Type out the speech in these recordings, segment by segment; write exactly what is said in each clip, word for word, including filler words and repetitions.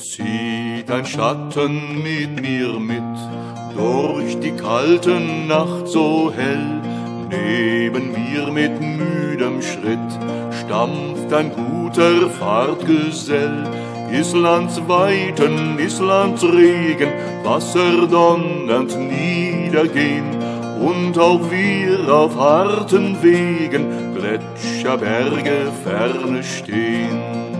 Zieht ein Schatten mit mir mit, durch die kalte Nacht so hell. Neben mir mit müdem Schritt stampft ein guter Fahrtgesell. Islands Weiten, Islands Regen, Wasser donnernd niedergehen, und auch wir auf harten Wegen, Gletscher, Berge, Ferne stehen.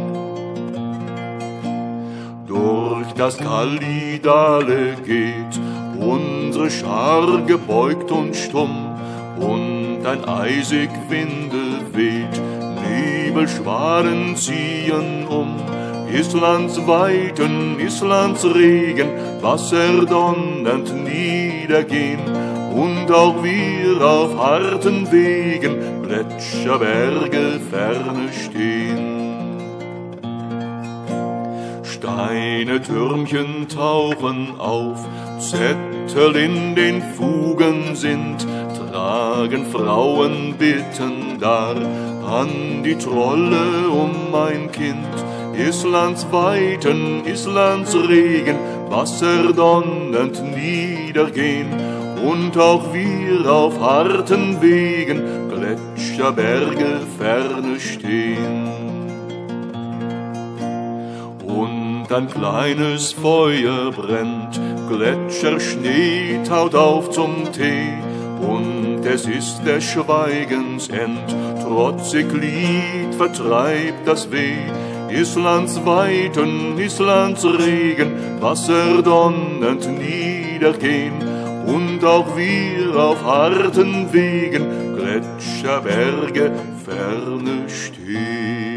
Durch das Kaldidale geht unsere Schar gebeugt und stumm, und ein eisig Winde weht, Nebelschwaden ziehen um. Islands Weiten, Islands Regen, Wasser donnernd niedergehen, und auch wir auf harten Wegen, Gletscher, Berge, Ferne stehen. Steine, Türmchen tauchen auf, Zettel in den Fugen sind, tragen Frauen Bitten dar an die Trolle um ein Kind. Islands Weiten, Islands Regen, Wasser donnernd niedergehen, und auch wir auf harten Wegen, Gletscher, Berge, Ferne stehen. Und ein kleines Feuer brennt, Gletscher, Schnee taut auf zum Tee, und es ist des Schweigens End, trotzig Lied vertreibt das Weh. Islands Weiten, Islands Regen, Wasser donnernd niedergehen, und auch wir auf harten Wegen, Gletscher, Berge, Ferne stehen.